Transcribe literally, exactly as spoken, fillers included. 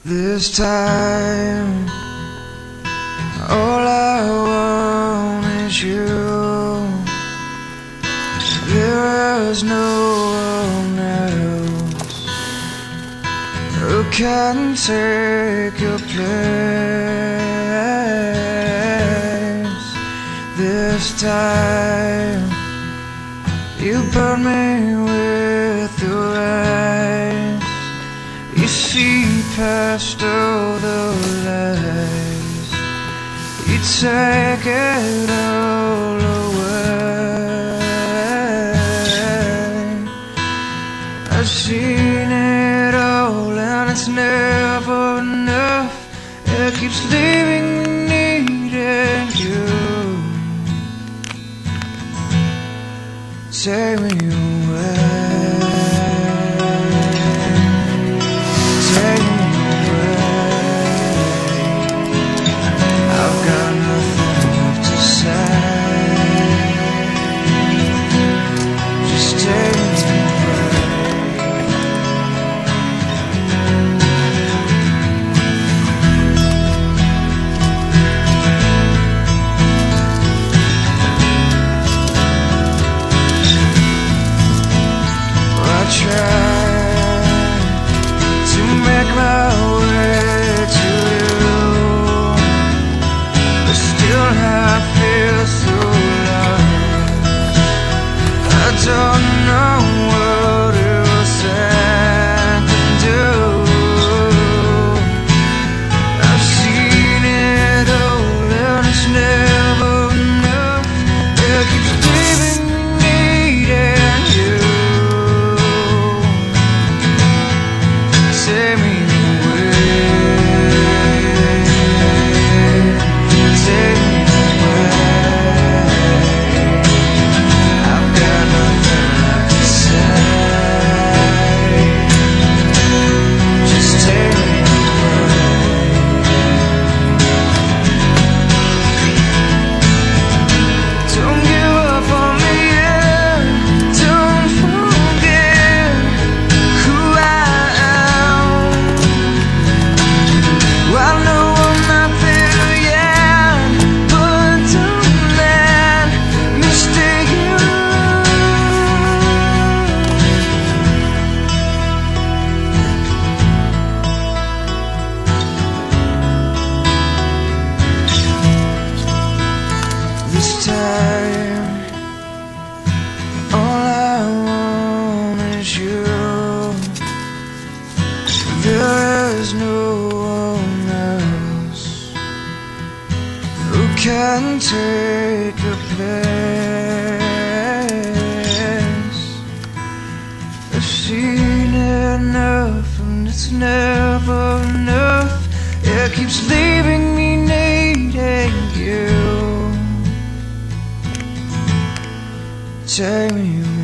This time, all I want is you. There is no one else who can take your place. This time, you burn me with your eyes. You see past all the lies. You take it all away. I've seen it all and it's never enough. It keeps leaving me needing you. Take me away. Don't know what it was I can do. I've seen it all and it's never enough. It keeps leaving me needing you. Take me this time, all I want is you. There is no one else who can take your place. I've seen enough and it's never enough. It keeps leaving me needing you. Take me away.